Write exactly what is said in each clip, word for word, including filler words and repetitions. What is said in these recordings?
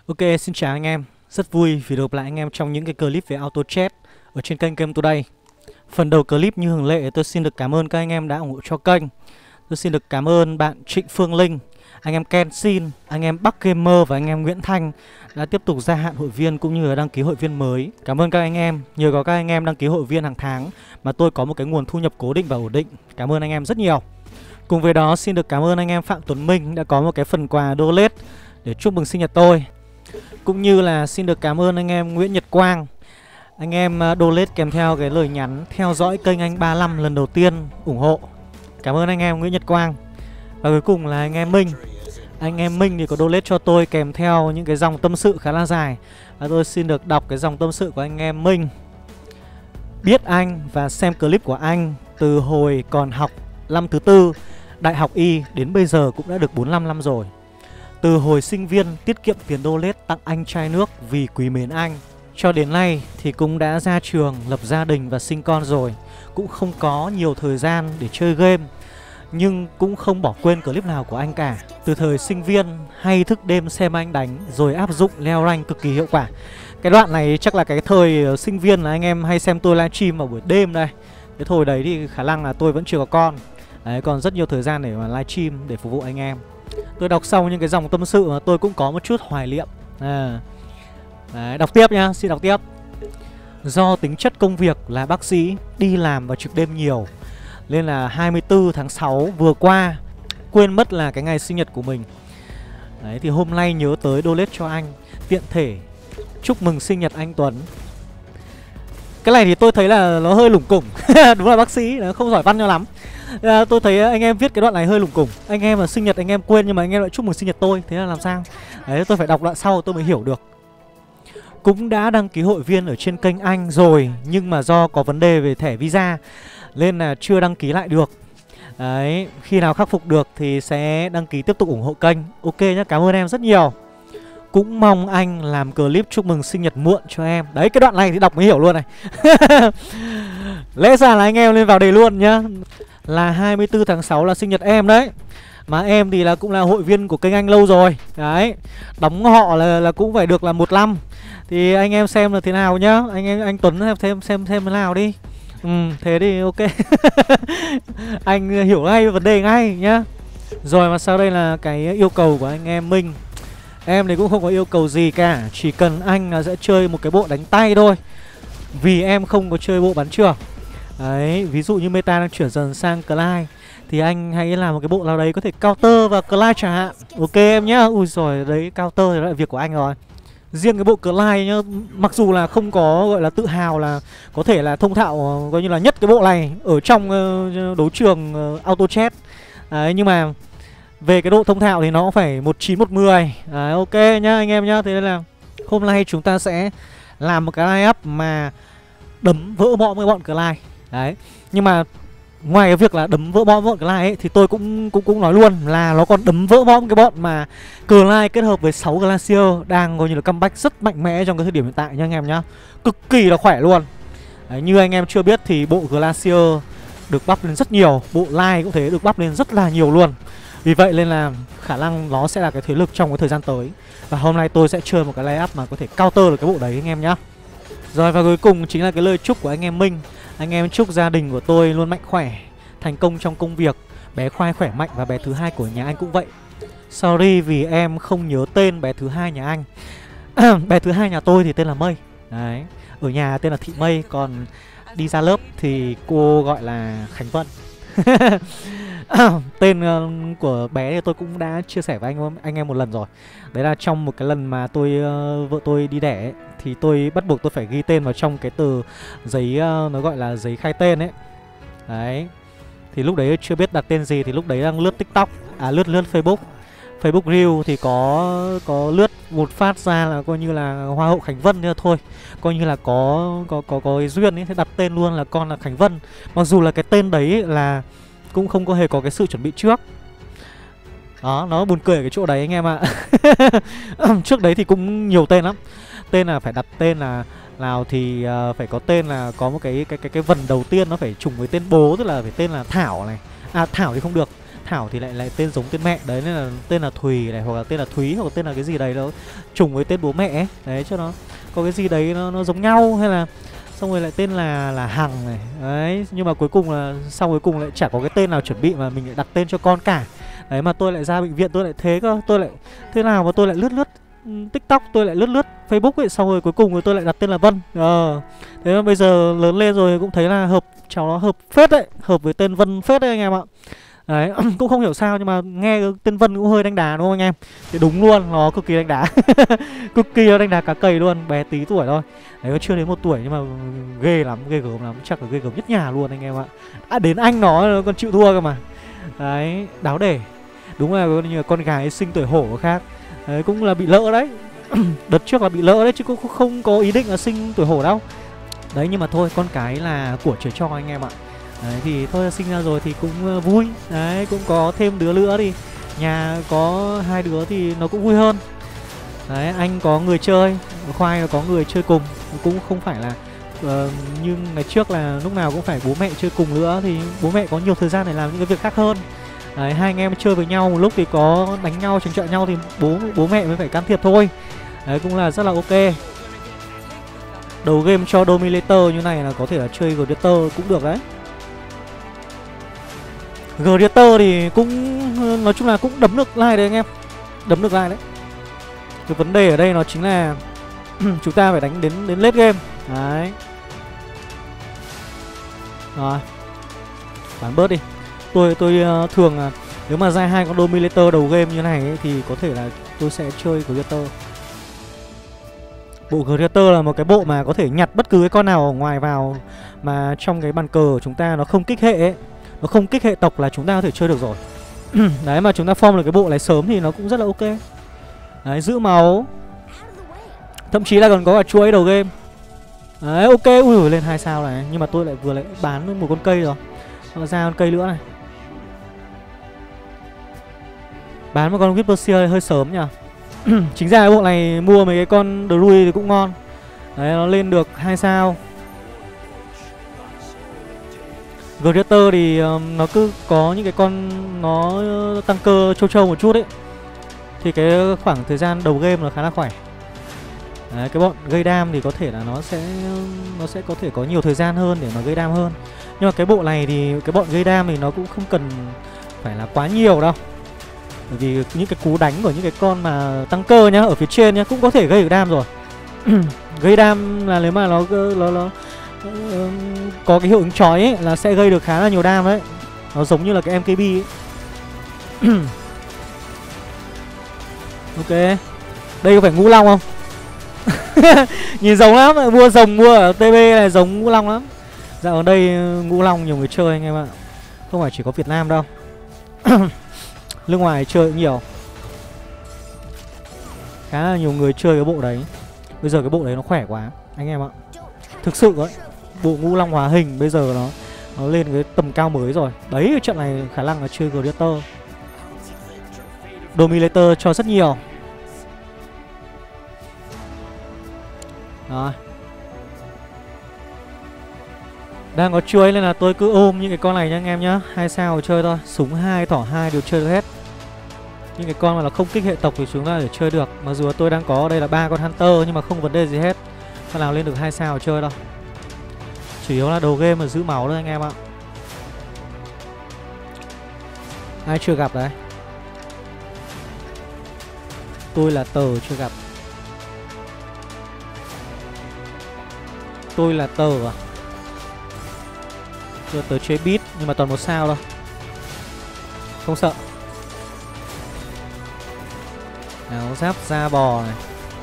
Ok, xin chào anh em. Rất vui vì được gặp lại anh em trong những cái clip về auto chat ở trên kênh Game Today. Phần đầu clip như thường lệ, tôi xin được cảm ơn các anh em đã ủng hộ cho kênh. Tôi xin được cảm ơn bạn Trịnh Phương Linh, anh em Ken Sin, anh em Bắc Gamer và anh em Nguyễn Thanh đã tiếp tục gia hạn hội viên cũng như là đăng ký hội viên mới. Cảm ơn các anh em, nhờ có các anh em đăng ký hội viên hàng tháng mà tôi có một cái nguồn thu nhập cố định và ổn định. Cảm ơn anh em rất nhiều. Cùng với đó xin được cảm ơn anh em Phạm Tuấn Minh đã có một cái phần quà donate để chúc mừng sinh nhật tôi. Cũng như là xin được cảm ơn anh em Nguyễn Nhật Quang. Anh em donate kèm theo cái lời nhắn theo dõi kênh anh ba mươi lăm lần đầu tiên ủng hộ. Cảm ơn anh em Nguyễn Nhật Quang. Và cuối cùng là anh em Minh. Anh em Minh thì có donate cho tôi kèm theo những cái dòng tâm sự khá là dài. Và tôi xin được đọc cái dòng tâm sự của anh em Minh. Biết anh và xem clip của anh từ hồi còn học năm thứ tư đại học Y đến bây giờ cũng đã được bốn mươi lăm năm rồi. Từ hồi sinh viên tiết kiệm tiền donate tặng anh chai nước vì quý mến anh, cho đến nay thì cũng đã ra trường, lập gia đình và sinh con rồi. Cũng không có nhiều thời gian để chơi game, nhưng cũng không bỏ quên clip nào của anh cả. Từ thời sinh viên hay thức đêm xem anh đánh rồi áp dụng leo rank cực kỳ hiệu quả. Cái đoạn này chắc là cái thời sinh viên là anh em hay xem tôi livestream vào buổi đêm đây. Cái thời đấy thì khả năng là tôi vẫn chưa có con. Đấy, còn rất nhiều thời gian để mà livestream để phục vụ anh em. Tôi đọc xong những cái dòng tâm sự mà tôi cũng có một chút hoài niệm. à. Đấy, đọc tiếp nhá, xin đọc tiếp. Do tính chất công việc là bác sĩ, đi làm và trực đêm nhiều, nên là hai mươi tư tháng sáu vừa qua quên mất là cái ngày sinh nhật của mình. Đấy, thì hôm nay nhớ tới donate cho anh, tiện thể chúc mừng sinh nhật anh Tuấn. Cái này thì tôi thấy là nó hơi lủng củng. Đúng là bác sĩ, nó không giỏi văn cho lắm. à, Tôi thấy anh em viết cái đoạn này hơi lủng củng. Anh em là sinh nhật anh em quên nhưng mà anh em lại chúc mừng sinh nhật tôi. Thế là làm sao? Đấy, tôi phải đọc đoạn sau tôi mới hiểu được. Cũng đã đăng ký hội viên ở trên kênh anh rồi, nhưng mà do có vấn đề về thẻ visa nên là chưa đăng ký lại được. Đấy, khi nào khắc phục được thì sẽ đăng ký tiếp tục ủng hộ kênh. Ok nhá, cảm ơn em rất nhiều. Cũng mong anh làm clip chúc mừng sinh nhật muộn cho em. Đấy, cái đoạn này thì đọc mới hiểu luôn này. Lẽ ra là anh em lên vào đề luôn nhá. Là hai mươi tư tháng sáu là sinh nhật em đấy. Mà em thì là cũng là hội viên của kênh anh lâu rồi. Đấy, đóng họ là, là cũng phải được là một năm. Thì anh em xem là thế nào nhá. Anh em anh Tuấn xem xem xem, xem thế nào đi. Ừ, thế thì ok. Anh hiểu ngay vấn đề ngay nhá. Rồi mà sau đây là cái yêu cầu của anh em Minh. Em thì cũng không có yêu cầu gì cả, chỉ cần anh là sẽ chơi một cái bộ đánh tay thôi. Vì em không có chơi bộ bắn trường. Đấy, ví dụ như meta đang chuyển dần sang Clyde thì anh hãy làm một cái bộ nào đấy có thể counter vào Clyde chẳng hạn. Ok em nhá. Ui rồi đấy, counter thì đó là việc của anh rồi. Riêng cái bộ Clyde nhá, mặc dù là không có gọi là tự hào là có thể là thông thạo coi như là nhất cái bộ này ở trong uh, đấu trường uh, auto chat. Đấy, nhưng mà về cái độ thông thạo thì nó phải một chín một mười. Đấy, ok nhá anh em nhá. Thế nên là hôm nay chúng ta sẽ làm một cái line up mà đấm vỡ mõm với bọn Clyde. Đấy, nhưng mà ngoài cái việc là đấm vỡ mõm bọn Clyde ấy, thì tôi cũng cũng cũng nói luôn là nó còn đấm vỡ mõm cái bọn mà Clyde kết hợp với sáu Glacier đang coi như là comeback rất mạnh mẽ trong cái thời điểm hiện tại nha anh em nhá. Cực kỳ là khỏe luôn. Đấy, như anh em chưa biết thì bộ Glacier được buff lên rất nhiều, bộ Light cũng thế được buff lên rất là nhiều luôn. Vì vậy nên là khả năng nó sẽ là cái thế lực trong cái thời gian tới. Và hôm nay tôi sẽ chơi một cái layup mà có thể counter được cái bộ đấy anh em nhá. Rồi và cuối cùng chính là cái lời chúc của anh em Minh. Anh em chúc gia đình của tôi luôn mạnh khỏe, thành công trong công việc, bé Khoai khỏe mạnh và bé thứ hai của nhà anh cũng vậy. Sorry vì em không nhớ tên bé thứ hai nhà anh. Bé thứ hai nhà tôi thì tên là Mây. Đấy, ở nhà tên là Thị Mây, còn đi ra lớp thì cô gọi là Khánh Vân. Tên uh, của bé thì tôi cũng đã chia sẻ với anh anh em một lần rồi. Đấy là trong một cái lần mà tôi uh, vợ tôi đi đẻ ấy, thì tôi bắt buộc tôi phải ghi tên vào trong cái tờ giấy uh, nó gọi là giấy khai tên ấy. Đấy, thì lúc đấy chưa biết đặt tên gì thì lúc đấy đang lướt TikTok, à lướt lướt Facebook. Facebook Reel thì có có lướt một phát ra là coi như là Hoa hậu Khánh Vân nữa thôi. Coi như là có có có có cái duyên ấy, thế đặt tên luôn là con là Khánh Vân. Mặc dù là cái tên đấy là cũng không có hề có cái sự chuẩn bị trước. Đó, nó buồn cười ở cái chỗ đấy anh em ạ. Trước đấy thì cũng nhiều tên lắm. Tên là phải đặt tên là nào thì uh, phải có tên là có một cái cái cái cái vần đầu tiên nó phải trùng với tên bố, tức là phải tên là Thảo này. À Thảo thì không được. Thảo thì lại lại tên giống tên mẹ. Đấy nên là tên là Thùy này, hoặc là tên là Thúy, hoặc là tên là cái gì đấy nó trùng với tên bố mẹ ấy. Đấy cho nó có cái gì đấy nó, nó giống nhau, hay là xong rồi lại tên là là Hằng này. Đấy, nhưng mà cuối cùng là sau cuối cùng lại chả có cái tên nào chuẩn bị mà mình lại đặt tên cho con cả. Đấy mà tôi lại ra bệnh viện tôi lại thế cơ, tôi lại thế nào mà tôi lại lướt lướt TikTok, tôi lại lướt lướt Facebook ấy, xong rồi cuối cùng rồi tôi lại đặt tên là Vân. Ờ. Thế mà bây giờ lớn lên rồi cũng thấy là hợp, cháu nó hợp phết đấy, hợp với tên Vân phết đấy anh em ạ. Đấy, cũng không hiểu sao nhưng mà nghe tên Vân cũng hơi đánh đá đúng không anh em? Thì đúng luôn, nó cực kỳ đánh đá. Cực kỳ nó đánh đá cá cầy luôn, bé tí tuổi thôi. Đấy, nó chưa đến một tuổi nhưng mà ghê lắm, ghê gớm lắm, chắc là ghê gớm nhất nhà luôn anh em ạ. À, đến anh nó, nó còn chịu thua cơ mà. Đấy, đáo để. Đúng là như là con gái sinh tuổi hổ khác. Đấy, cũng là bị lỡ đấy. Đợt trước là bị lỡ đấy chứ cũng không có ý định là sinh tuổi hổ đâu. Đấy nhưng mà thôi, con cái là của trời cho anh em ạ. Đấy thì thôi, sinh ra rồi thì cũng vui. Đấy, cũng có thêm đứa nữa thì nhà có hai đứa thì nó cũng vui hơn. Đấy, anh có người chơi, Khoai nó có người chơi cùng. Cũng không phải là uh, như ngày trước là lúc nào cũng phải bố mẹ chơi cùng nữa. Thì bố mẹ có nhiều thời gian để làm những cái việc khác hơn. Đấy, hai anh em chơi với nhau một lúc thì có đánh nhau, tranh trận nhau thì bố bố mẹ mới phải can thiệp thôi. Đấy, cũng là rất là ok. Đầu game cho Dominator như này là có thể là chơi Gladiator cũng được đấy. Gladiator thì cũng nói chung là cũng đấm được like đấy anh em. Đấm được like đấy. Cái vấn đề ở đây nó chính là chúng ta phải đánh đến đến late game. Đấy. Rồi. Bán bớt đi. Tôi tôi uh, thường là nếu mà ra hai con Dominator đầu game như này ấy, thì có thể là tôi sẽ chơi Gladiator. Bộ Gladiator là một cái bộ mà có thể nhặt bất cứ cái con nào ở ngoài vào mà trong cái bàn cờ của chúng ta nó không kích hệ ấy. Nó không kích hệ tộc là chúng ta có thể chơi được rồi. Đấy mà chúng ta form được cái bộ này sớm thì nó cũng rất là ok. Đấy, giữ máu. Thậm chí là còn có cả chuỗi đầu game. Đấy, ok, ui lên hai sao này. Nhưng mà tôi lại vừa lại bán một con cây rồi. Ra con cây nữa này. Bán một con Whisper hơi sớm nhỉ. Chính ra cái bộ này mua mấy cái con Druid thì cũng ngon. Đấy, nó lên được hai sao. Gladiator thì um, nó cứ có những cái con nó tăng cơ trâu trâu một chút ấy. Thì cái khoảng thời gian đầu game nó khá là khỏe. Đấy, cái bọn gây đam thì có thể là nó sẽ nó sẽ có thể có nhiều thời gian hơn để mà gây đam hơn. Nhưng mà cái bộ này thì cái bọn gây đam thì nó cũng không cần phải là quá nhiều đâu. Bởi vì những cái cú đánh của những cái con mà tăng cơ nhá, ở phía trên nhá, cũng có thể gây được đam rồi. Gây đam là nếu mà nó, nó, nó uh, có cái hiệu ứng chói ấy, là sẽ gây được khá là nhiều đam đấy. Nó giống như là cái em ca bê ấy. Ok. Đây có phải Ngũ Long không? Nhìn giống lắm, mua rồng mua ở tê bê này giống Ngũ Long lắm. Dạo ở đây Ngũ Long nhiều người chơi anh em ạ. Không phải chỉ có Việt Nam đâu. Nước ngoài chơi cũng nhiều. Khá là nhiều người chơi cái bộ đấy. Bây giờ cái bộ đấy nó khỏe quá anh em ạ. Thực sự ấy, bộ Ngũ Long hóa hình bây giờ nó nó lên cái tầm cao mới rồi. Đấy, cái trận này khả năng là chơi Gladiator. Dominator cho rất nhiều. Rồi. Đang có chuối nên là tôi cứ ôm những cái con này nha anh em nhá. Hai sao chơi thôi, súng hai, thỏ hai đều chơi được hết. Những cái con mà nó không kích hệ tộc thì chúng ta để chơi được. Mặc dù tôi đang có ở đây là ba con Hunter nhưng mà không vấn đề gì hết. Con nào lên được hai sao chơi đâu. Chủ yếu là đầu game mà giữ máu thôi anh em ạ. Ai chưa gặp đấy? Tôi là Tờ chưa gặp. Tôi là Tờ à? Tôi tớ chơi beat nhưng mà toàn một sao thôi. Không sợ. Áo giáp da bò này.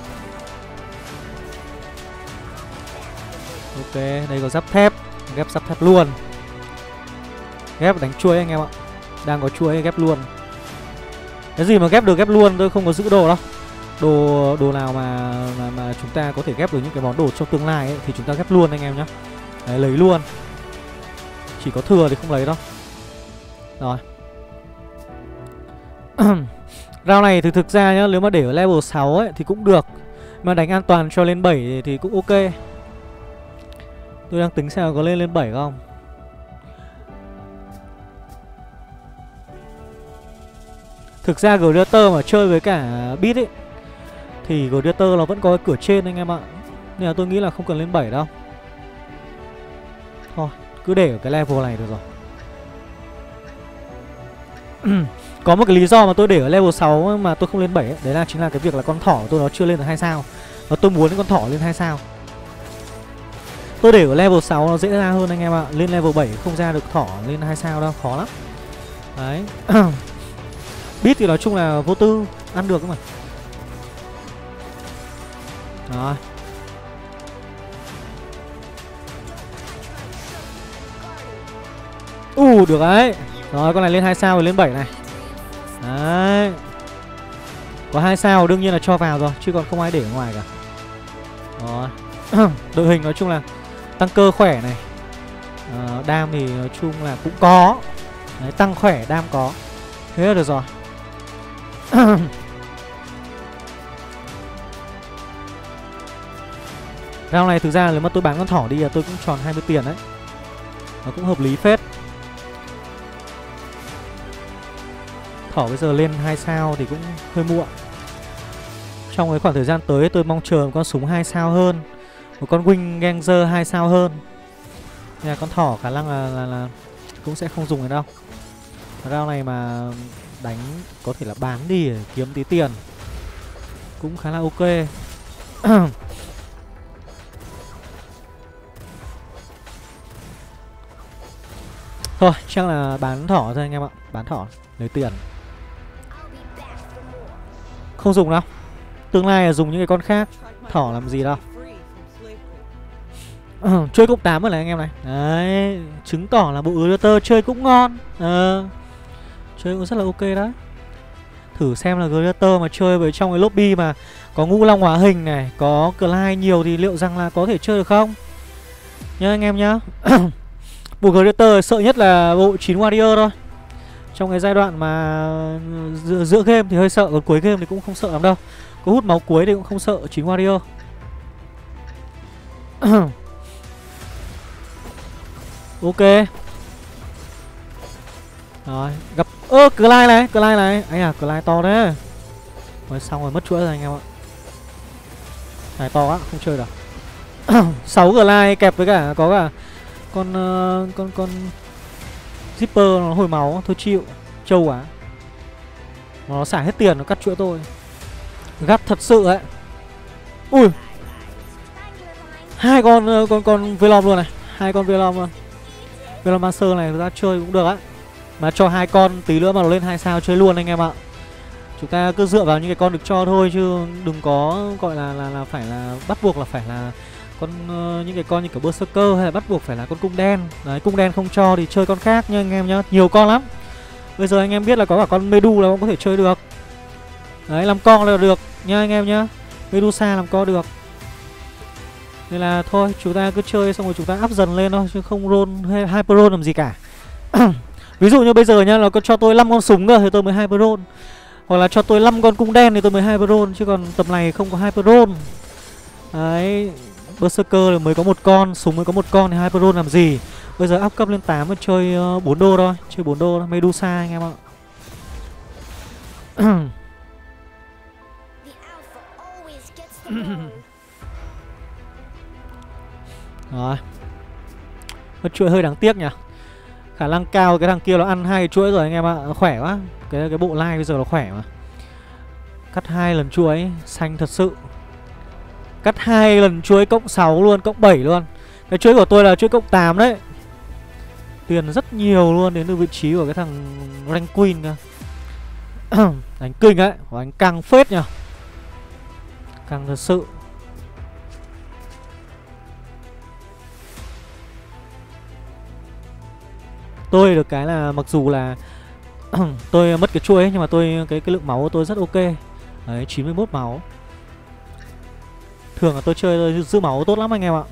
Ok, đây có giáp thép. Ghép giáp thép luôn. Ghép đánh chuối anh em ạ. Đang có chuối ghép luôn. Cái gì mà ghép được ghép luôn, tôi không có giữ đồ đâu. Đồ đồ nào mà, mà mà chúng ta có thể ghép được những cái món đồ trong tương lai ấy, thì chúng ta ghép luôn anh em nhá. Đấy, lấy luôn. Chỉ có thừa thì không lấy đâu. Rồi. Round này thì thực ra nhá, nếu mà để ở level sáu ấy thì cũng được. Mà đánh an toàn cho lên bảy thì, thì cũng ok. Tôi đang tính xem có lên lên bảy không. Thực ra Gladiator mà chơi với cả Beat ấy thì Gladiator nó vẫn có cái cửa trên anh em ạ. Nên là tôi nghĩ là không cần lên bảy đâu. Thôi, cứ để ở cái level này được rồi. Có một cái lý do mà tôi để ở level sáu mà tôi không lên bảy ấy, đấy là chính là cái việc là con thỏ của tôi nó chưa lên được hai sao. Và tôi muốn con thỏ lên hai sao. Tôi để ở level sáu nó dễ ra hơn anh em ạ. Lên level bảy không ra được thỏ lên hai sao đâu, khó lắm. Đấy. Beat thì nói chung là vô tư, ăn được cơ mà. Rồi. U uh, được đấy. Rồi con này lên hai sao rồi lên bảy này. Đấy. Có hai sao đương nhiên là cho vào rồi, chứ còn không ai để ở ngoài cả. Rồi. Đội hình nói chung là tăng cơ khỏe này. à, Đam thì nói chung là cũng có. Đấy, tăng khỏe, đam có. Thế là được rồi. Round này thực ra nếu mà tôi bán con thỏ đi là tôi cũng tròn hai mươi tiền đấy. Nó cũng hợp lý phết. Thỏ bây giờ lên hai sao thì cũng hơi muộn. Trong cái khoảng thời gian tới tôi mong chờ một con súng hai sao hơn, một con Wing Ganger hai sao hơn. Nên là con thỏ khả năng là, là, là cũng sẽ không dùng cái đâu. Round này mà đánh có thể là bán đi để kiếm tí tiền cũng khá là ok. Thôi chắc là bán thỏ thôi anh em ạ. Bán thỏ lấy tiền. Không dùng đâu. Tương lai là dùng những cái con khác. Thỏ làm gì đâu. Ừ, chơi cộng tám rồi này anh em này. Đấy, chứng tỏ là bộ Gladiator chơi cũng ngon. Ờ, chơi cũng rất là ok đấy. Thử xem là Gladiator mà chơi với trong cái lobby mà có ngũ long hóa hình này, có Clyde nhiều thì liệu rằng là có thể chơi được không? Nhớ anh em nhá. Bộ Gladiator sợ nhất là bộ chín Warrior thôi. Trong cái giai đoạn mà giữa, giữa game thì hơi sợ, còn cuối game thì cũng không sợ lắm đâu. Có hút máu cuối thì cũng không sợ chín Warrior. Ok. Rồi, gặp ơ Clyde này, Clyde này. Ấy à, Clyde to đấy. Rồi xong rồi mất chuỗi rồi anh em ạ. Này to quá, không chơi được. sáu Clyde kẹp với cả có cả con uh, con con Zipper nó hồi máu, thôi chịu. Trâu quá. Nó xả hết tiền nó cắt chuỗi tôi. Gắt thật sự ấy. Ui. Hai con uh, con con Velom luôn này, hai con Velom luôn. Velomancer này ra chơi cũng được á. Mà cho hai con tí nữa mà nó lên hai sao chơi luôn anh em ạ. Chúng ta cứ dựa vào những cái con được cho thôi chứ đừng có gọi là là là phải là bắt buộc là phải là con uh, những cái con như kiểu Berserker hay là bắt buộc phải là con cung đen. Đấy, cung đen không cho thì chơi con khác nha anh em nhá. Nhiều con lắm. Bây giờ anh em biết là có cả con Medu là cũng có thể chơi được. Đấy, làm con là được nha anh em nhá. Medusa làm con được. Nên là thôi chúng ta cứ chơi xong rồi chúng ta up dần lên thôi chứ không roll hay hyper roll làm gì cả. Ví dụ như bây giờ nhá, nó có cho tôi năm con súng cơ thì tôi mới hyper roll. Hoặc là cho tôi năm con cung đen thì tôi mới hyper roll, chứ còn tầm này không có hyper roll. Đấy, Berserker là mới có một con, súng mới có một con thì hyper roll làm gì. Bây giờ up cấp lên tám mà chơi uh, bốn đô thôi, chơi bốn đô thôi, Medusa anh em ạ. Rồi. Mất chuỗi hơi đáng tiếc nhỉ. Khả năng cao cái thằng kia nó ăn hai chuỗi rồi anh em ạ. Nó khỏe quá. Cái cái bộ lai bây giờ nó khỏe mà. Cắt hai lần chuỗi xanh thật sự. Cắt hai lần chuỗi cộng sáu luôn, cộng bảy luôn. Cái chuỗi của tôi là chuỗi cộng tám đấy. Tiền rất nhiều luôn đến từ vị trí của cái thằng Rank Queen kìa. Đánh kinh ấy, đánh căng phết nhỉ. Căng thật sự. Tôi được cái là mặc dù là tôi mất cái chuỗi ấy, nhưng mà tôi cái cái lượng máu của tôi rất ok. Đấy, chín mươi mốt máu. Thường là tôi chơi giữ máu tốt lắm anh em ạ.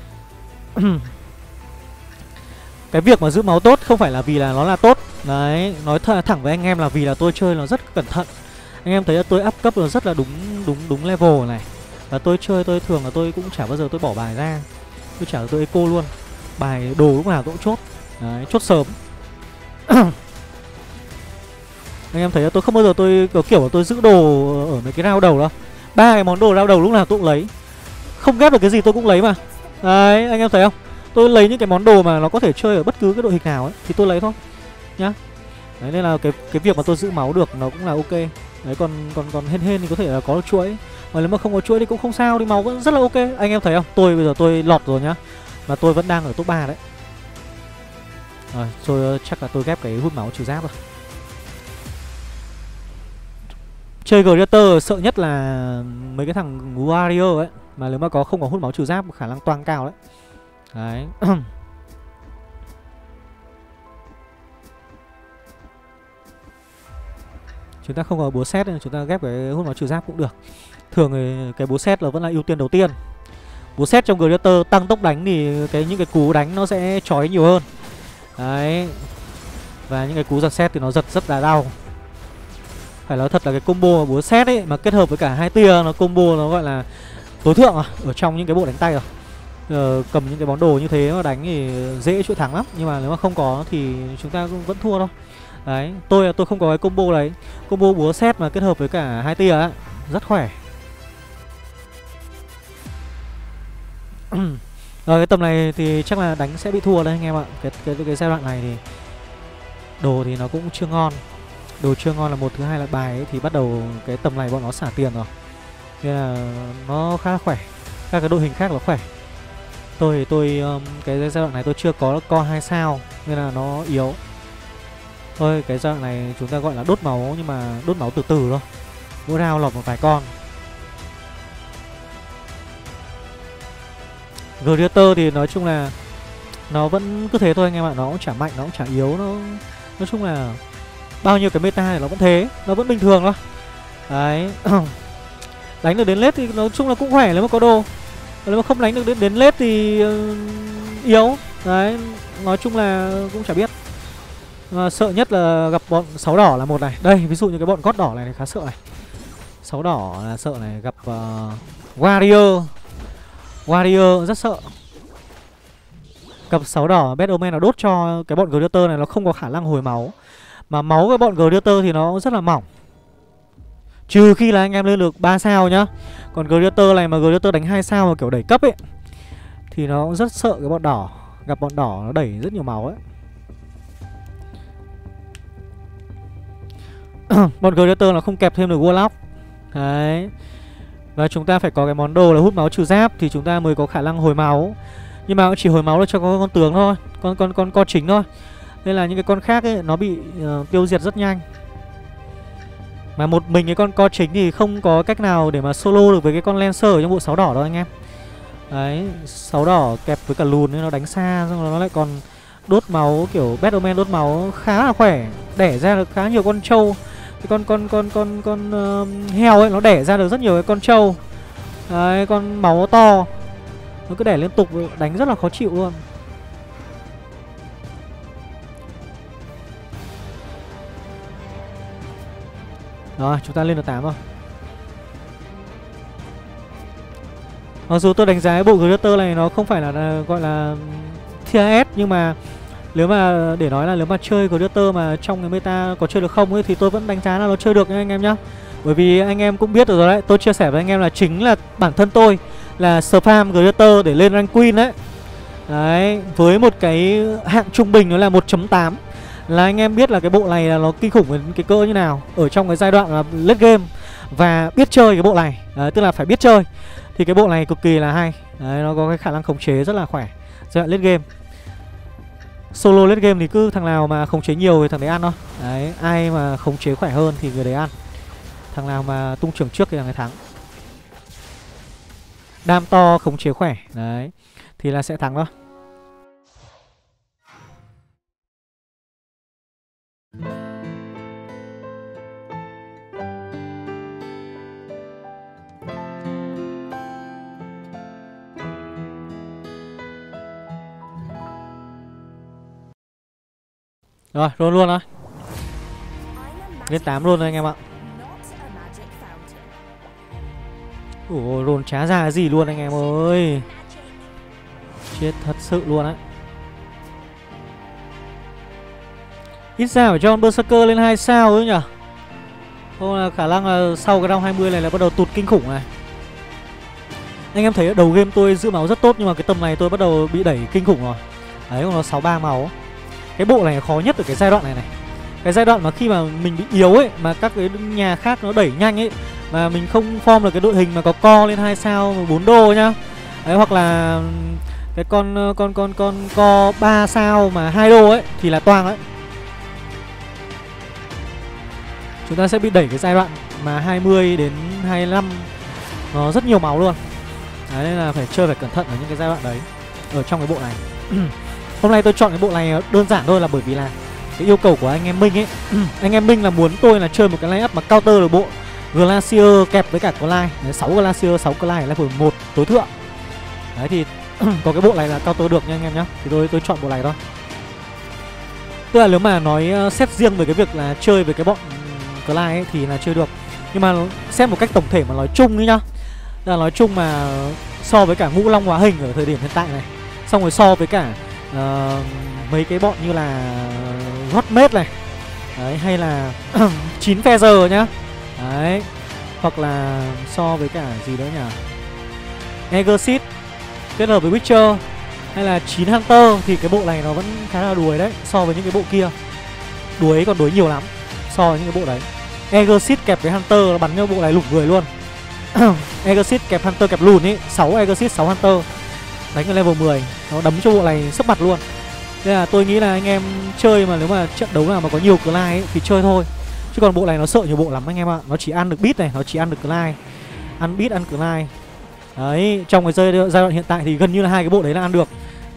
Cái việc mà giữ máu tốt không phải là vì là nó là tốt. Đấy, nói th thẳng với anh em là vì là tôi chơi nó rất cẩn thận. Anh em thấy là tôi up cấp nó rất là đúng đúng đúng level này. Và tôi chơi tôi thường là tôi cũng chả bao giờ tôi bỏ bài ra. Tôi chả tôi eco luôn. Bài đồ lúc nào tôi cũng chốt. Đấy, chốt sớm. Anh em thấy tôi không bao giờ tôi kiểu kiểu tôi giữ đồ ở mấy cái round đầu đâu. Ba cái món đồ round đầu lúc nào tôi cũng lấy. Không ghép được cái gì tôi cũng lấy mà. Đấy, anh em thấy không? Tôi lấy những cái món đồ mà nó có thể chơi ở bất cứ cái đội hình nào ấy thì tôi lấy thôi nhá. Đấy, nên là cái cái việc mà tôi giữ máu được nó cũng là ok. Đấy, còn còn còn hên hên thì có thể là có được chuỗi. Mà nếu mà không có chuỗi thì cũng không sao, thì máu vẫn rất là ok. Anh em thấy không? Tôi bây giờ tôi lọt rồi nhá. Mà tôi vẫn đang ở top ba đấy. Rồi, rồi chắc là tôi ghép cái hút máu trừ giáp rồi. Chơi Gladiator sợ nhất là mấy cái thằng Warrior ấy. Mà nếu mà có không có hút máu trừ giáp khả năng toang cao đấy. Đấy. Chúng ta không có búa xét nên chúng ta ghép cái hút máu trừ giáp cũng được. Thường thì cái búa xét là vẫn là ưu tiên đầu tiên. Búa xét trong Gladiator tăng tốc đánh thì cái những cái cú đánh nó sẽ chói nhiều hơn. Đấy. Và những cái cú giật xét thì nó giật rất là đau. Phải nói thật là cái combo búa xét ấy mà kết hợp với cả hai tia, nó combo nó gọi là tối thượng à, ở trong những cái bộ đánh tay rồi. Ờ, cầm những cái món đồ như thế mà đánh thì dễ chuỗi thắng lắm. Nhưng mà nếu mà không có thì chúng ta cũng vẫn thua thôi. Đấy, tôi tôi không có cái combo đấy. Combo búa xét mà kết hợp với cả hai tia á, rất khỏe. Rồi cái tầm này thì chắc là đánh sẽ bị thua đấy anh em ạ. Cái cái cái giai đoạn này thì đồ thì nó cũng chưa ngon. Đồ chưa ngon là một, thứ hai là bài ấy thì bắt đầu cái tầm này bọn nó xả tiền rồi. Nên là nó khá là khỏe. Các cái đội hình khác là khỏe. Tôi thì tôi um, cái giai đoạn này tôi chưa có co hai sao nên là nó yếu. Thôi cái giai đoạn này chúng ta gọi là đốt máu, nhưng mà đốt máu từ từ thôi. Mỗi round lọt một vài con. Gladiator thì nói chung là nó vẫn cứ thế thôi anh em ạ. Nó cũng chả mạnh, nó cũng chả yếu. Nó nói chung là bao nhiêu cái meta thì nó vẫn thế, nó vẫn bình thường thôi. Đấy. Đánh được đến late thì nói chung là cũng khỏe nếu mà có đồ. Nếu mà không đánh được đến, đến late thì uh, yếu. Đấy, nói chung là cũng chả biết. Mà sợ nhất là gặp bọn sáu đỏ là một này. Đây, ví dụ như cái bọn gót đỏ này, này khá sợ này. Sáu đỏ là sợ này, gặp uh, Warrior. Warrior rất sợ. Gặp sáu đỏ Bad Omen là đốt cho cái bọn Gladiator này nó không có khả năng hồi máu. Mà máu với bọn Gladiator thì nó rất là mỏng. Trừ khi là anh em lên được ba sao nhá. Còn Gladiator này mà Gladiator đánh hai sao mà kiểu đẩy cấp ấy thì nó cũng rất sợ cái bọn đỏ. Gặp bọn đỏ nó đẩy rất nhiều máu ấy. Bọn Gladiator nó không kẹp thêm được Warlock. Đấy. Và chúng ta phải có cái món đồ là hút máu trừ giáp thì chúng ta mới có khả năng hồi máu. Nhưng mà cũng chỉ hồi máu được cho con, con tướng thôi, con con con con chính thôi. Nên là những cái con khác ấy nó bị uh, tiêu diệt rất nhanh. Mà một mình cái con co chính thì không có cách nào để mà solo được với cái con Lancer ở trong bộ sáu đỏ đâu anh em. Đấy, sáu đỏ kẹp với cả lùn nên nó đánh xa, xong rồi nó lại còn đốt máu, kiểu Bad Omen đốt máu khá là khỏe, đẻ ra được khá nhiều con trâu. Cái con con con con con uh, heo ấy nó đẻ ra được rất nhiều cái con trâu. Đấy, con máu to. Nó cứ đẻ liên tục, đánh rất là khó chịu luôn. Rồi, chúng ta lên được tám rồi. Mặc dù tôi đánh giá cái bộ Gladiator này nó không phải là, là gọi là tier S, nhưng mà nếu mà để nói là nếu mà chơi Gladiator mà trong cái meta có chơi được không ấy thì tôi vẫn đánh giá là nó chơi được nha anh em nhá. Bởi vì anh em cũng biết được rồi đấy, tôi chia sẻ với anh em là chính là bản thân tôi là spam Gladiator để lên rank Queen đấy. Đấy, với một cái hạng trung bình nó là một chấm tám. Là anh em biết là cái bộ này là nó kinh khủng với cái cỡ như nào ở trong cái giai đoạn là late game và biết chơi cái bộ này. Đấy, tức là phải biết chơi thì cái bộ này cực kỳ là hay. Đấy, nó có cái khả năng khống chế rất là khỏe giai đoạn late game. Solo late game thì cứ thằng nào mà khống chế nhiều thì thằng đấy ăn thôi. Đấy, ai mà khống chế khỏe hơn thì người đấy ăn. Thằng nào mà tung trưởng trước thì thằng ấy thắng. Đam to khống chế khỏe. Đấy, thì là sẽ thắng thôi. Rồi, luôn luôn thôi. Lên tám luôn rồi anh em ạ. Ủa, roll chả ra cái gì luôn anh em ơi. Chết thật sự luôn á. Ít ra phải cho con Berserker lên hai sao nữa nhỉ. Không là khả năng là sau cái round hai mươi này là bắt đầu tụt kinh khủng này. Anh em thấy ở đầu game tôi giữ máu rất tốt, nhưng mà cái tầm này tôi bắt đầu bị đẩy kinh khủng rồi. Đấy, còn nó sáu ba máu. Cái bộ này khó nhất ở cái giai đoạn này này. Cái giai đoạn mà khi mà mình bị yếu ấy, mà các cái nhà khác nó đẩy nhanh ấy, mà mình không form được cái đội hình mà có co lên hai sao bốn đô nhá. Đấy, hoặc là cái con con con con co ba sao mà hai đô ấy thì là toang đấy. Chúng ta sẽ bị đẩy cái giai đoạn mà hai mươi đến hai mươi lăm nó rất nhiều máu luôn. Đấy, nên là phải chơi phải cẩn thận ở những cái giai đoạn đấy ở trong cái bộ này. Hôm nay tôi chọn cái bộ này đơn giản thôi là bởi vì là cái yêu cầu của anh em Minh ấy. Anh em Minh là muốn tôi là chơi một cái line up mà counter được bộ Glacier kẹp với cả Clyde. Đấy, sáu Glacier, sáu Clyde level một tối thượng. Đấy thì có cái bộ này là counter được nha anh em nhá. Thì tôi tôi chọn bộ này thôi. Tức là nếu mà nói uh, xét riêng về cái việc là chơi với cái bọn Clyde ấy thì là chơi được. Nhưng mà xét một cách tổng thể mà nói chung ấy nhá. Là nói chung mà so với cả Ngũ Long Hóa Hình ở thời điểm hiện tại này, xong rồi so với cả uh, mấy cái bọn như là Godmate này, đấy, hay là chín Feather nhá. Đấy, hoặc là so với cả gì nữa nhỉ, Exorcist kết hợp với Witcher, hay là chín Hunter, thì cái bộ này nó vẫn khá là đuối đấy. So với những cái bộ kia đuối, còn đuối nhiều lắm so với những cái bộ đấy. Exorcist kẹp với Hunter nó bắn cho bộ này lủng người luôn. Exorcist kẹp Hunter kẹp lùn ấy, sáu Exorcist sáu Hunter đánh ở level mười, nó đấm cho bộ này sấp mặt luôn. Nên là tôi nghĩ là anh em chơi mà nếu mà trận đấu nào mà có nhiều Clyde ấy thì chơi thôi. Chứ còn bộ này nó sợ nhiều bộ lắm anh em ạ. Nó chỉ ăn được beat này, nó chỉ ăn được Clyde, ăn beat ăn Clyde. Đấy, trong cái giai, giai đoạn hiện tại thì gần như là hai cái bộ đấy là ăn được.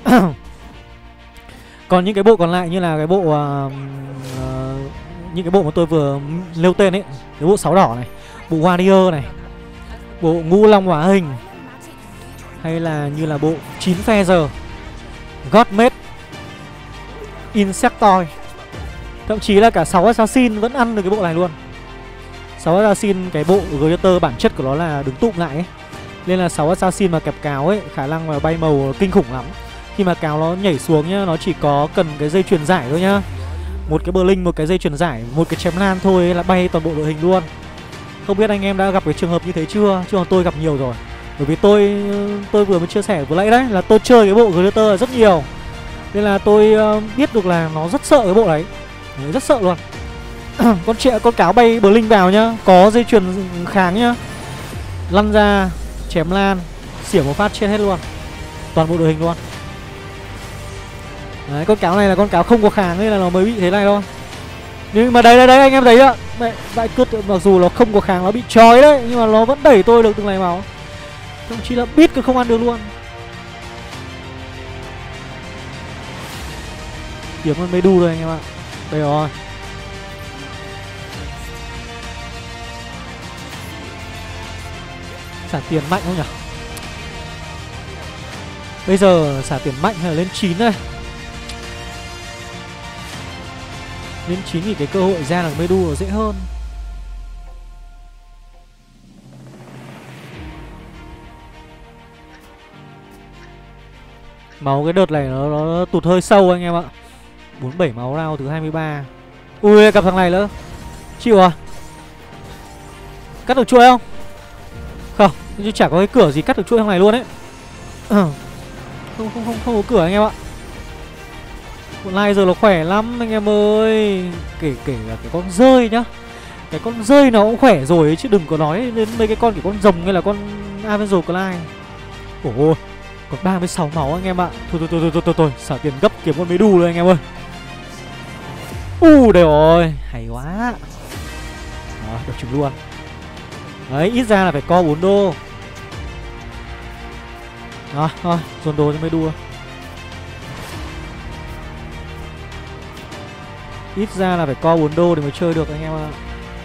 Còn những cái bộ còn lại như là cái bộ uh, uh, những cái bộ mà tôi vừa nêu tên ấy, cái bộ sáu đỏ này, bộ Warrior này, bộ Ngũ Long Hóa Hình, hay là như là bộ chín Feather, Godmate, Insectoid, thậm chí là cả sáu Assassin vẫn ăn được cái bộ này luôn. sáu Assassin, cái bộ Greater bản chất của nó là đứng tụm lại ấy. Nên là sáu Assassin mà kẹp cáo ấy, khả năng là bay màu kinh khủng lắm. Khi mà cáo nó nhảy xuống nhá, nó chỉ có cần cái dây truyền giải thôi nhá. Một cái Blink, một cái dây truyền giải, một cái chém lan thôi ấy, là bay toàn bộ đội hình luôn. Không biết anh em đã gặp cái trường hợp như thế chưa? Chứ còn tôi gặp nhiều rồi. Bởi vì tôi tôi vừa mới chia sẻ vừa nãy đấy, là tôi chơi cái bộ Greater rất nhiều. Nên là tôi uh, biết được là nó rất sợ cái bộ đấy. Đấy, rất sợ luôn. Con trẻ con cáo bay Blink vào nhá, có dây chuyền kháng nhá, lăn ra chém lan, xỉa một phát chết hết luôn, toàn bộ đội hình luôn. Đấy, con cáo này là con cáo không có kháng nên là nó mới bị thế này thôi. Nhưng mà đấy đấy đấy anh em thấy ạ, đại cướp mặc dù nó không có kháng, nó bị trói đấy, nhưng mà nó vẫn đẩy tôi được từng này máu. Thậm chí là beat cũng không ăn được luôn. Kiếm con mê đu rồi anh em ạ. Đây rồi. Xả tiền mạnh không nhỉ? Bây giờ xả tiền mạnh hay là lên chín đây? Lên chín thì cái cơ hội ra được mê đu dễ hơn. Máu cái đợt này nó, nó tụt hơi sâu anh em ạ. bốn mươi bảy máu round thứ hai mươi ba. Ui, gặp thằng này nữa. Chịu à? Cắt được chuôi không? Không, chứ chả có cái cửa gì cắt được chuôi thằng này luôn đấy. Không, không, không, không có cửa anh em ạ. Con này giờ nó khỏe lắm anh em ơi. Kể kể là cái con rơi nhá. Cái con rơi nó cũng khỏe rồi ấy, chứ đừng có nói đến mấy cái con kiểu con rồng hay là con Avenger Clyde. Ôi, còn ba mươi sáu máu anh em ạ. Thôi thôi thôi thôi thôi thôi, xả tiền gấp kiếm con mấy đu rồi anh em ơi. U, đây rồi, hay quá. Đó, được trứng luôn. Đấy, ít ra là phải co bốn đô. Đó, thôi, dồn đồ cho mấy đu. Ít ra là phải co bốn đô để mới chơi được anh em ạ.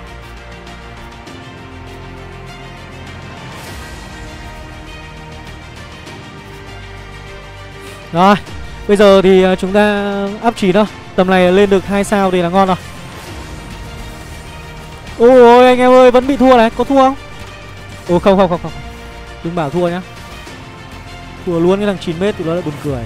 Rồi, bây giờ thì chúng ta up chín thôi. Tầm này lên được hai sao thì là ngon rồi. Ôi ôi anh em ơi, vẫn bị thua này, có thua không? Ôi không không không không. Đừng bảo thua nhá. Thua luôn cái thằng chín mét thì nó lại buồn cười.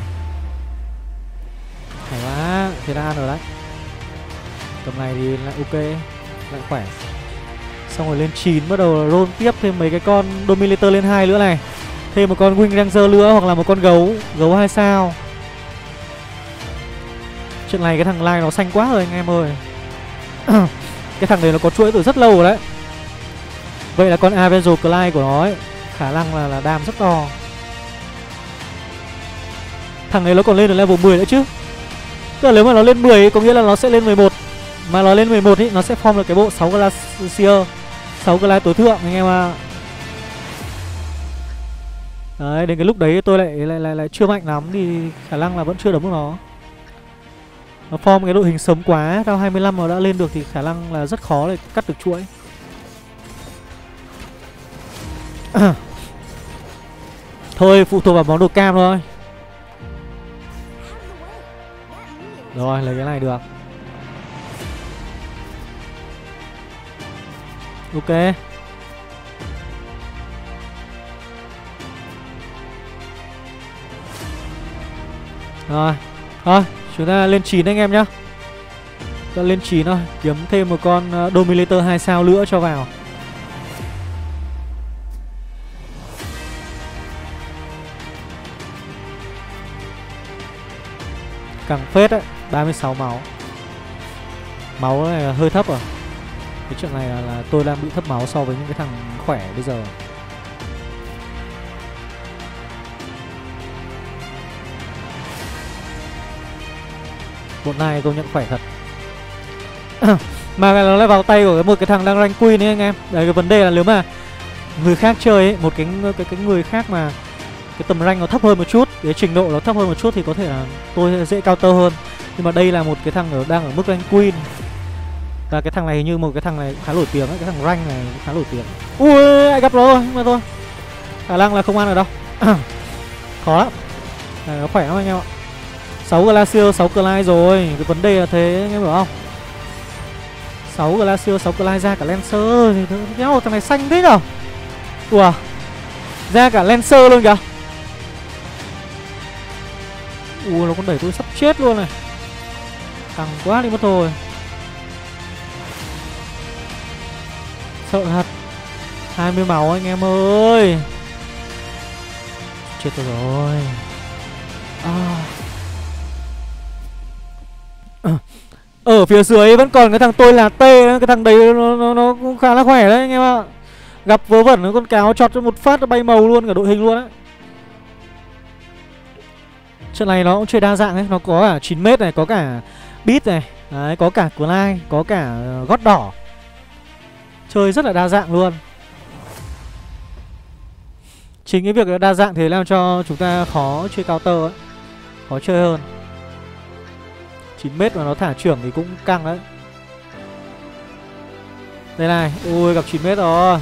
Hay quá, thế là ăn rồi đấy. Tầm này thì lại ok, lại khỏe. Xong rồi lên chín bắt đầu roll tiếp thêm mấy cái con Dominator lên hai nữa này. Thêm một con Wing Ranger nữa hoặc là một con gấu, gấu hai sao. Chuyện này cái thằng Lai nó xanh quá rồi anh em ơi. Cái thằng này nó có chuỗi từ rất lâu rồi đấy. Vậy là con Avenger Clyde của nó ấy, khả năng là, là đam rất to. Thằng này nó còn lên được level mười nữa chứ. Tức là nếu mà nó lên mười ấy, có nghĩa là nó sẽ lên mười một. Mà nó lên mười một ấy, nó sẽ form được cái bộ sáu Glacier, sáu Clyde tối thượng anh em ạ. Đấy, đến cái lúc đấy tôi lại lại lại, lại chưa mạnh lắm thì khả năng là vẫn chưa đấm được nó. Nó form cái đội hình sớm quá, round hai mươi lăm mà đã lên được thì khả năng là rất khó để cắt được chuỗi. Thôi phụ thuộc vào món đồ cam thôi. Rồi lấy cái này được. Ok. Rồi. Thôi chúng ta lên chín anh em nhá. Ta lên chín thôi. Kiếm thêm một con Dominator hai sao nữa cho vào. Càng phết đấy. Ba mươi sáu máu. Máu này là hơi thấp rồi. Cái chuyện này là, là tôi đang bị thấp máu so với những cái thằng khỏe bây giờ. Bộ này công nhận khỏe thật. Mà nó lại vào tay của một cái thằng đang rank queen ấy anh em. Đấy, cái vấn đề là nếu mà người khác chơi ấy, một cái cái cái người khác mà cái tầm rank nó thấp hơn một chút, cái trình độ nó thấp hơn một chút thì có thể là tôi dễ counter hơn. Nhưng mà đây là một cái thằng ở đang ở mức rank queen. Và cái thằng này như một cái thằng này khá nổi tiếng ấy, cái thằng rank này khá nổi tiếng. Ui, ai gặp nó rồi, nhưng mà thôi. Khả năng là không ăn ở đâu. Khó lắm. Này nó khỏe lắm anh em ạ. sáu Glacier, sáu Clyde rồi. Cái vấn đề là thế anh em hiểu không? sáu Glacier, sáu Clyde ra cả Lancer thì nhau thằng này xanh thế nhở? Ủa. Ra cả Lancer luôn kìa. Ủa nó còn đẩy tôi sắp chết luôn này. Căng quá đi mất thôi. Sợ thật. hai mươi máu anh em ơi. Chết tôi rồi. À. Ở phía dưới vẫn còn cái thằng tôi là T. Cái thằng đấy nó, nó, nó cũng khá là khỏe đấy anh em ạ. Gặp vớ vẩn nó con cáo chọt cho một phát nó bay màu luôn cả đội hình luôn á. Trận này nó cũng chơi đa dạng ấy. Nó có cả chín mét này, có cả beat này. Đấy, có cả Clyde, có cả gót đỏ. Chơi rất là đa dạng luôn. Chính cái việc đa dạng thì làm cho chúng ta khó chơi counter ấy. Khó chơi hơn. chín mét mà nó thả trưởng thì cũng căng đấy. Đây này, ui gặp chín mét rồi.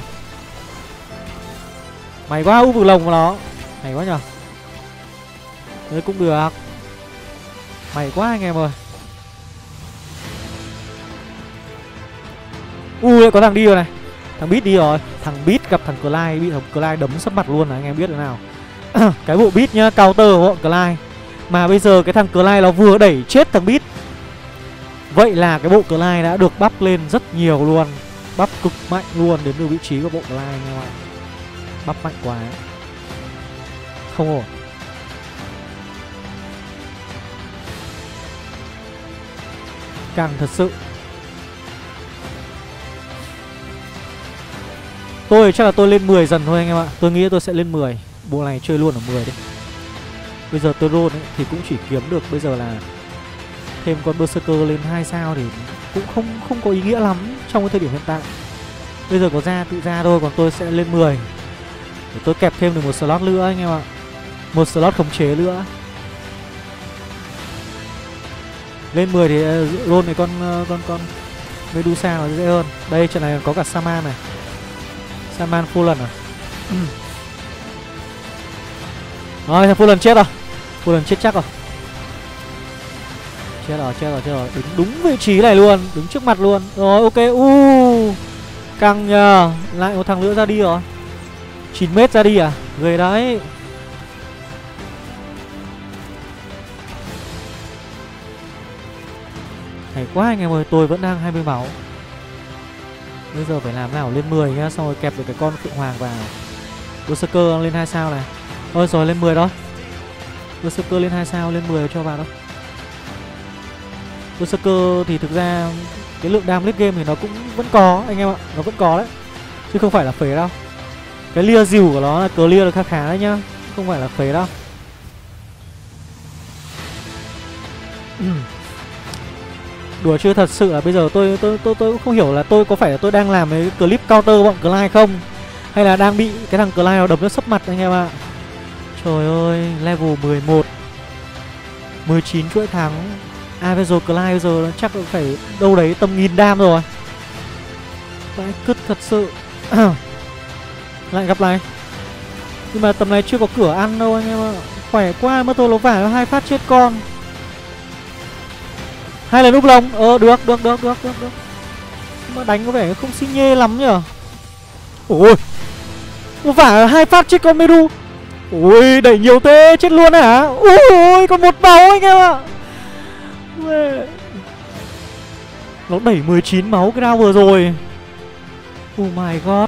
Mày quá, u vực lồng của nó. Mày quá nhở. Đấy cũng được. Mày quá anh em ơi. Ui có thằng đi rồi này. Thằng Beat đi rồi. Thằng Beat gặp thằng Clyde, bị thằng Clyde đấm sấp mặt luôn này, anh em biết thế nào. Cái bộ Beat nhá, counter của bọn Clyde. Mà bây giờ cái thằng Clyde nó vừa đẩy chết thằng Beat. Vậy là cái bộ Clyde đã được bắp lên rất nhiều luôn. Bắp cực mạnh luôn đến từ vị trí của bộ Clyde anh em ạ. Bắp mạnh quá. Không ổn. Càng thật sự. Tôi chắc là tôi lên mười dần thôi anh em ạ. Tôi nghĩ tôi sẽ lên mười. Bộ này chơi luôn ở mười đi. Bây giờ tôi roll ấy, thì cũng chỉ kiếm được bây giờ là thêm con Berserker lên hai sao thì cũng không không có ý nghĩa lắm trong cái thời điểm hiện tại. Bây giờ có ra tự ra thôi, còn tôi sẽ lên mười để tôi kẹp thêm được một slot nữa anh em ạ. Một slot khống chế nữa. Lên mười thì roll này con con con Medusa nó dễ hơn. Đây trận này có cả Saman này. Saman full lần à. Rồi thằng full lần chết rồi. Full lần chết chắc rồi. Chết rồi, chết rồi, chết rồi. Đứng đúng vị trí này luôn, đứng trước mặt luôn. Rồi ok. U căng nhờ. Lại một thằng nữa ra đi rồi. chín mét ra đi à? Người đấy. Hay quá anh em ơi, tôi vẫn đang hai mươi máu. Bây giờ phải làm nào lên mười nhá. Xong rồi kẹp được cái con Phượng Hoàng vào. Berserker lên hai sao này. Ôi rồi lên mười đó. Berserker lên hai sao, lên mười cho vào đó. Berserker thì thực ra cái lượng đam late game thì nó cũng vẫn có anh em ạ. Nó vẫn có đấy, chứ không phải là phế đâu. Cái lia dìu của nó là clear được khá khá đấy nhá, không phải là phế đâu. Đùa chứ thật sự là bây giờ tôi tôi tôi tôi cũng không hiểu là tôi có phải là tôi đang làm cái clip counter bọn Clyde không, hay là đang bị cái thằng Clyde nó đập nó sấp mặt anh em ạ. Trời ơi, level mười một mười chín chuỗi thắng. Avenger Clyde bây giờ chắc phải đâu đấy tầm nghìn đam rồi. Vãi cứt thật sự. Lại gặp này. Nhưng mà tầm này chưa có cửa ăn đâu anh em ạ. Khỏe quá, mất tôi nó vả hai phát chết con. Hai lần úp lông. Ờ được được được được được được. Mà đánh có vẻ không xi nhê lắm nhở. Ôi, nó vả hai phát chết con Meru. Ui, đẩy nhiều thế, chết luôn hả? Ui, còn một máu anh em ạ. Nó đẩy mười chín máu cái round vừa rồi. Oh my god.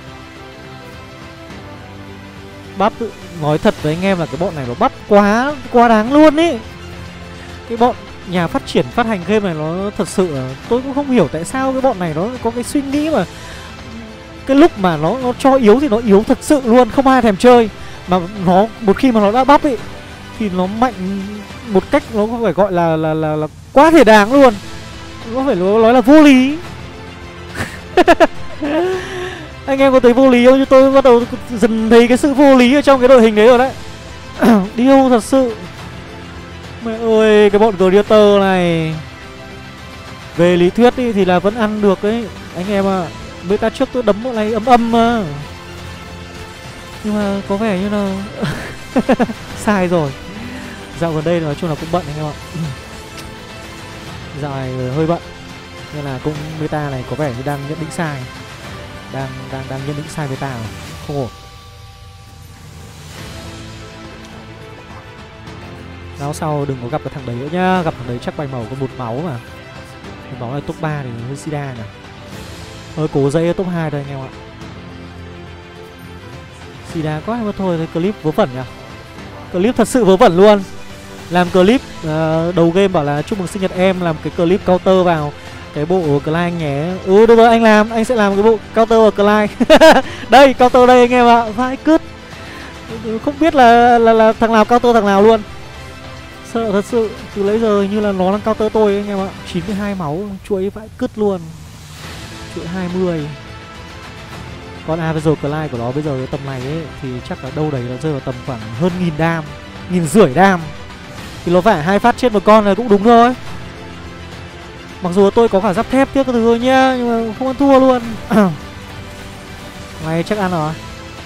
Bắp tự nói thật với anh em là cái bọn này nó bắt quá quá đáng luôn ý. Cái bọn nhà phát triển phát hành game này nó thật sự là tôi cũng không hiểu tại sao cái bọn này nó có cái suy nghĩ mà cái lúc mà nó nó cho yếu thì nó yếu thật sự luôn, không ai thèm chơi. Mà nó một khi mà nó đã bắp ấy thì nó mạnh một cách nó có phải gọi là là là, là quá thể đáng luôn. Nó phải nói là vô lý. Anh em có thấy vô lý không? Chứ tôi bắt đầu dần thấy cái sự vô lý ở trong cái đội hình đấy rồi đấy. Điêu thật sự. Mẹ ơi, cái bọn Gladiator này về lý thuyết đi thì là vẫn ăn được đấy anh em ạ. À, beta trước tôi đấm bọn này âm âm mà. Nhưng mà có vẻ như là sai rồi. Dạo gần đây nói chung là cũng bận anh em ạ. Dạo này hơi bận nên là cũng beta này có vẻ như đang nhận định sai. Đang đang đang nhận định sai beta rồi. Không ổn. Nào sau đừng có gặp cái thằng đấy nữa nhá. Gặp thằng đấy chắc bay màu có một máu mà. Một máu này top ba thì hơi sida nhỉ. Hơi cố dây top hai thôi anh em ạ. Sida quá mà thôi, cái clip vớ vẩn nhỉ. Clip thật sự vớ vẩn luôn. Làm clip uh, đầu game bảo là chúc mừng sinh nhật em, làm cái clip counter vào cái bộ Clyde anh nhé. Ừ được rồi, anh làm, anh sẽ làm cái bộ counter vào Clyde. Đây, counter đây anh em ạ. Vãi cứt. Không biết là, là là thằng nào counter thằng nào luôn. Sợ thật sự, từ lấy giờ như là nó đang counter tôi anh em ạ. chín mươi hai máu, chuỗi vãi cứt luôn. Chuỗi hai mươi. Con Avenger Clyde của nó bây giờ cái tầm này ấy thì chắc là đâu đấy nó rơi vào tầm khoảng hơn nghìn đam, nghìn rưỡi đam. Thì nó phải hai phát chết một con là cũng đúng thôi. Mặc dù tôi có cả giáp thép tiếc cái thứ thôi nhá, nhưng mà không ăn thua luôn. Này chắc ăn rồi.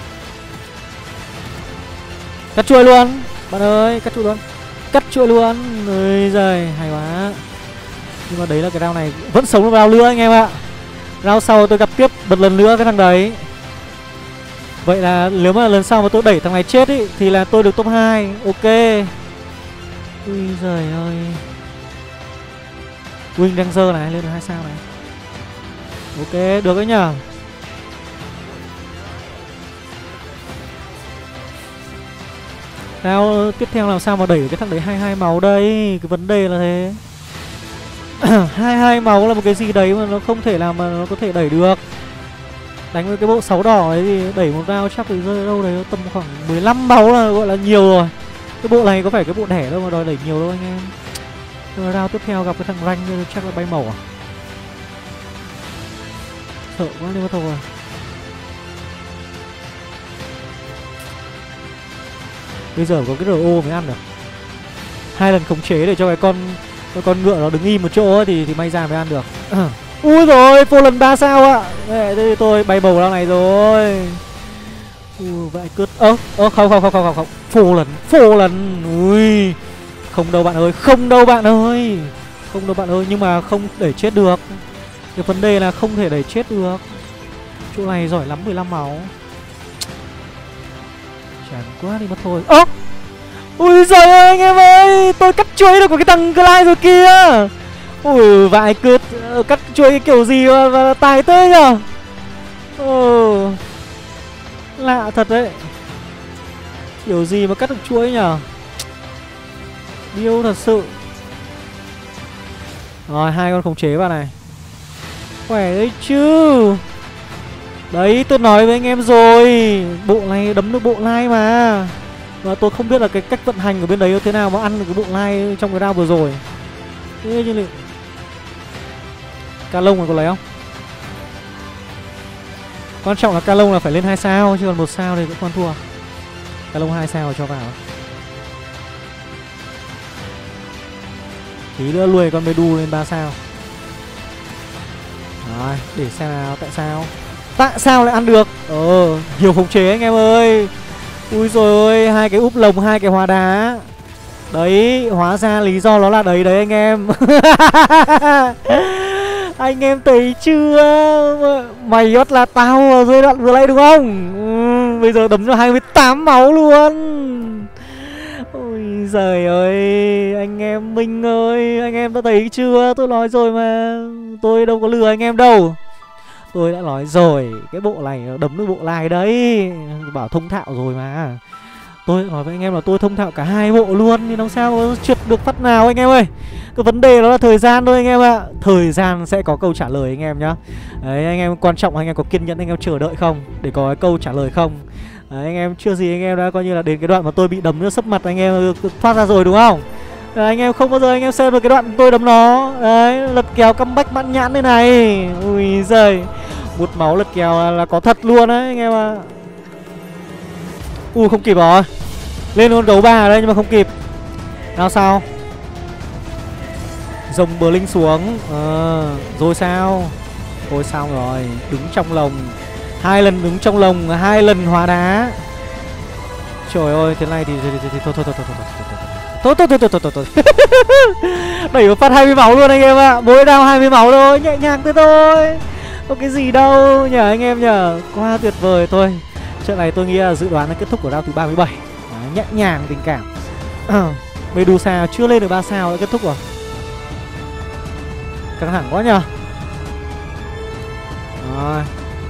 Cắt chuỗi luôn, bạn ơi, cắt chuỗi luôn. Cắt chuỗi luôn. Ôi giời, hay quá. Nhưng mà đấy là cái round này vẫn sống được round nữa anh em ạ. Round sau tôi gặp tiếp một lần nữa cái thằng đấy. Vậy là nếu mà lần sau mà tôi đẩy thằng này chết ý thì là tôi được top hai. Ok. Ui giời ơi. Wing Ranger này lên được hai sao này. Ok, được đấy nhờ. Nào tiếp theo làm sao mà đẩy cái thằng đấy hai mươi hai máu đây. Cái vấn đề là thế. hai mươi hai máu là một cái gì đấy mà nó không thể làm mà nó có thể đẩy được. Đánh với cái bộ sáu đỏ ấy thì đẩy một round chắc thì rơi đâu đấy tầm khoảng mười lăm máu là gọi là nhiều rồi. Cái bộ này có phải cái bộ đẻ đâu mà đòi đẩy nhiều đâu anh em. Nhưng mà round tiếp theo gặp cái thằng ranh chắc là bay màu à. Sợ quá đi mất thôi. Bây giờ có cái rờ ô mới ăn được. Hai lần khống chế để cho cái con cái con ngựa nó đứng im một chỗ ấy, thì thì may ra mới ăn được. Ui rồi, phô lần ba sao ạ. Đây, đây tôi bay bầu ra này rồi. Ui vậy cứt. Ơ, ơ không không không không không. Phô lần, phô lần. Ui. Không đâu bạn ơi, không đâu bạn ơi. Không đâu bạn ơi, nhưng mà không đẩy chết được. Cái vấn đề là không thể đẩy chết được. Chỗ này giỏi lắm, mười lăm máu. Chán quá đi mất thôi. Ơ. Ui giời ơi anh em ơi, tôi cắt chuối được của cái thằng Clyde rồi kìa. Ui vãi cứt, cắt chuối cái kiểu gì mà, mà tài thế nhở. Ồ, lạ thật đấy. Kiểu gì mà cắt được chuối nhở. Điêu thật sự. Rồi hai con khống chế vào này. Khỏe đấy chứ. Đấy tôi nói với anh em rồi, bộ này đấm được bộ lai mà. Và tôi không biết là cái cách vận hành của bên đấy thế nào mà ăn được cái bộ lai trong cái round vừa rồi. Thế như là Ca lông này có lấy không? Quan trọng là Ca lông là phải lên hai sao, chứ còn một sao thì cũng con thua. Ca lông hai sao cho vào. Tí nữa lùi con Medu lên ba sao. Rồi, để xem nào, tại sao Tại sao lại ăn được? Ờ, nhiều khống chế anh em ơi. Ui rồi ôi, hai cái úp lồng, hai cái hóa đá. Đấy, hóa ra lý do nó là đấy đấy anh em. Anh em thấy chưa? Mày bắt là tao ở dưới đoạn vừa nãy đúng không? Ừ, bây giờ đấm cho hai mươi tám máu luôn. Ôi giời ơi, anh em Minh ơi, anh em đã thấy chưa? Tôi nói rồi mà, tôi đâu có lừa anh em đâu. Tôi đã nói rồi, cái bộ này đấm được bộ lai đấy. Bảo thông thạo rồi mà. Tôi đã nói với anh em là tôi thông thạo cả hai bộ luôn. Nhưng làm sao có trượt được phát nào anh em ơi. Cái vấn đề đó là thời gian thôi anh em ạ. Thời gian sẽ có câu trả lời anh em nhá. Đấy, anh em quan trọng anh em có kiên nhẫn anh em chờ đợi không, để có cái câu trả lời không. Đấy, anh em chưa gì anh em đã coi như là đến cái đoạn mà tôi bị đấm nước sấp mặt anh em thoát ra rồi đúng không? Đấy, anh em không bao giờ anh em xem được cái đoạn tôi đấm nó. Đấy, lật kèo comeback mãn nhãn thế này. Ui giời, một máu lật kèo là, là có thật luôn đấy anh em ạ. À. Ui không kịp rồi. Lên con gấu ba ở đây nhưng mà không kịp. Nào sao? Rồng bờ linh xuống. Ờ, rồi sao? Thôi xong rồi, đứng trong lồng. Hai lần đứng trong lồng, hai lần hóa đá. Trời ơi, thế này thì thôi thôi thôi thôi thôi thôi thôi thôi thôi thôi thôi thôi thôi. Đẩy một phát hai mươi máu luôn anh em ạ. Mỗi đao hai mươi máu thôi, nhẹ nhàng thế thôi. Có cái gì đâu nhờ anh em nhờ. Quá tuyệt vời thôi. Trận này tôi nghĩ là dự đoán là kết thúc của round thứ ba mươi bảy. Đấy, nhẹ nhàng tình cảm. Medusa chưa lên được ba sao đã kết thúc rồi. Căng thẳng quá nhờ. Rồi.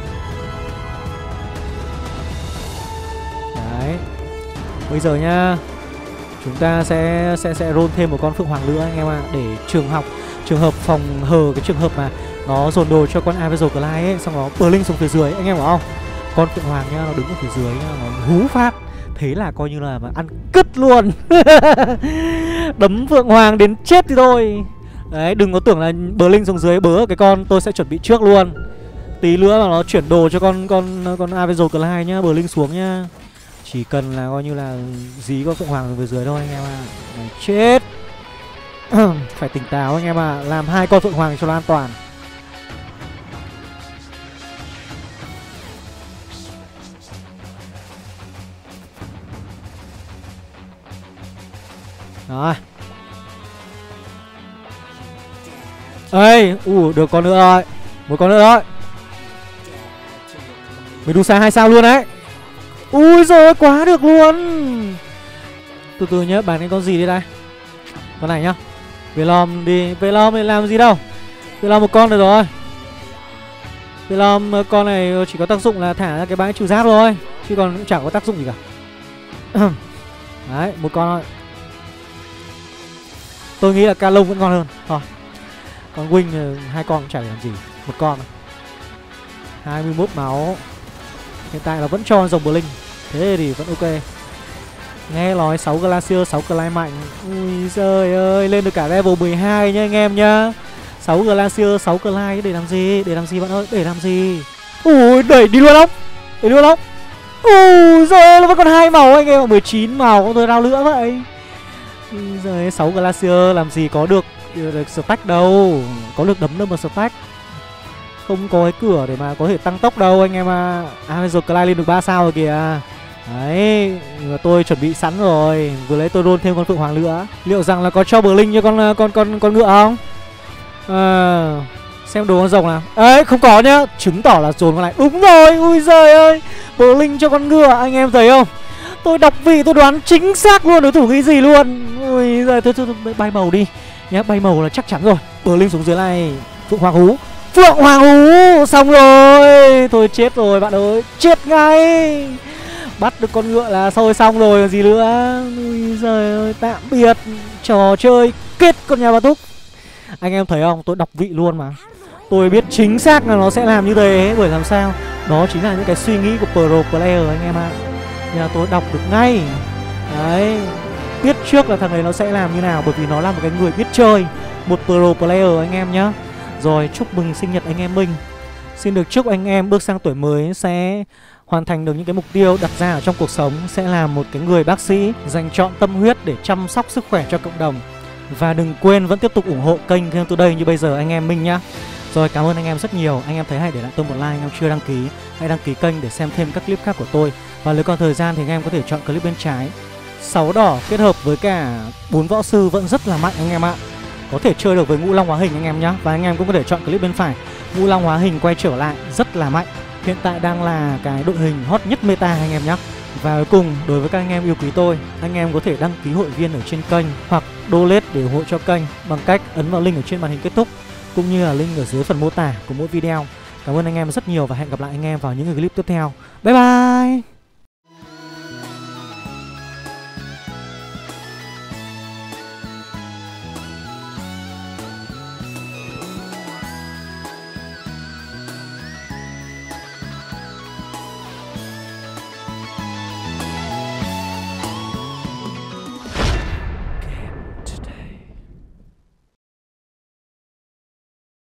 Đấy. Bây giờ nhá, chúng ta sẽ sẽ sẽ roll thêm một con Phượng Hoàng nữa anh em ạ, à, để trường học trường hợp phòng hờ cái trường hợp mà nó dồn đồ cho con Avenger Clyde ấy, xong nó bờ linh xuống phía dưới anh em hiểu không? Con Phượng Hoàng nhá, nó đứng ở phía dưới nhá, nó hú phát. Thế là coi như là mà ăn cứt luôn. Đấm Phượng Hoàng đến chết thì thôi. Đấy, đừng có tưởng là bờ linh xuống dưới bớ cái con tôi sẽ chuẩn bị trước luôn. Tí nữa mà nó chuyển đồ cho con con con Avenger Clyde nhá, bờ linh xuống nhá. Chỉ cần là coi như là dí con Phượng Hoàng về dưới thôi anh em ạ. À. Chết. Phải tỉnh táo anh em ạ. À. Làm hai con Phượng Hoàng cho nó an toàn. Rồi. Ê, ủ được con nữa rồi. Một con nữa rồi. Medusa hai sao luôn đấy. Ui giời, quá được luôn. Từ từ nhá, bán cái con gì đi đây. Con này nhá. Velom đi, Velom thì làm gì đâu. Velom một con được rồi. Velom con này chỉ có tác dụng là thả ra cái bãi trừ giáp thôi, chứ còn cũng chẳng có tác dụng gì cả. Đấy, một con thôi. Tôi nghĩ là Ca Lông vẫn ngon hơn. Thôi, còn Wing hai con cũng chả để làm gì. Một con hai mươi mốt máu. Hiện tại là vẫn cho dòng Blink. Thế thì vẫn ok. Nghe nói sáu Glacier, sáu Clyde mạnh. Ui giời ơi, lên được cả level mười hai nha anh em nhá. Sáu Glacier, sáu Clyde để làm gì? Để làm gì bạn ơi? Để làm gì? Ui, đẩy đi luôn không? Đẩy luôn không? Ui giời, nó vẫn còn hai màu anh em, mười chín màu, có tôi đau nữa vậy. Ui giời, sáu Glacier làm gì có được được stack đâu. Có được đấm đâu mà stack. Không có cái cửa để mà có thể tăng tốc đâu anh em à. Avenger Clyde lên được ba sao rồi kìa. Đấy, tôi chuẩn bị sẵn rồi. Vừa lấy tôi roll thêm con Phượng Hoàng nữa. Liệu rằng là có cho Blink cho con con con con ngựa không? À, xem đồ con rồng nào. Ấy, không có nhá. Chứng tỏ là dồn con này. Đúng rồi, ui giời ơi. Blink cho con ngựa, anh em thấy không? Tôi đọc vị tôi đoán chính xác luôn đối thủ nghĩ gì luôn. Ui giời, thôi, thôi, thôi bay màu đi nhá, bay màu là chắc chắn rồi. bờ linh xuống dưới này. Phượng Hoàng Hú, Phượng Hoàng Hú, xong rồi. Thôi chết rồi bạn ơi, chết ngay. Bắt được con ngựa là thôi xong rồi còn gì nữa. Ui giời ơi, tạm biệt trò chơi kết con nhà bà Túc. Anh em thấy không, tôi đọc vị luôn mà. Tôi biết chính xác là nó sẽ làm như thế. Bởi làm sao, đó chính là những cái suy nghĩ của pro player anh em ạ. Nên là tôi đọc được ngay. Đấy, biết trước là thằng ấy nó sẽ làm như nào. Bởi vì nó là một cái người biết chơi, một pro player anh em nhá. Rồi, chúc mừng sinh nhật anh em mình. Xin được chúc anh em bước sang tuổi mới sẽ hoàn thành được những cái mục tiêu đặt ra ở trong cuộc sống. Sẽ là một cái người bác sĩ dành trọn tâm huyết để chăm sóc sức khỏe cho cộng đồng. Và đừng quên vẫn tiếp tục ủng hộ kênh Game Today như bây giờ anh em mình nhá. Rồi, cảm ơn anh em rất nhiều. Anh em thấy hay để lại tôi một like. Anh em chưa đăng ký, hãy đăng ký kênh để xem thêm các clip khác của tôi. Và nếu còn thời gian thì anh em có thể chọn clip bên trái. Sáu đỏ kết hợp với cả bốn võ sư vẫn rất là mạnh anh em ạ. Có thể chơi được với Ngũ Long hóa hình anh em nhá. Và anh em cũng có thể chọn clip bên phải. Ngũ Long hóa hình quay trở lại rất là mạnh. Hiện tại đang là cái đội hình hot nhất meta anh em nhé. Và cuối cùng, đối với các anh em yêu quý tôi, anh em có thể đăng ký hội viên ở trên kênh hoặc donate để ủng hộ cho kênh bằng cách ấn vào link ở trên màn hình kết thúc, cũng như là link ở dưới phần mô tả của mỗi video. Cảm ơn anh em rất nhiều và hẹn gặp lại anh em vào những clip tiếp theo. Bye bye.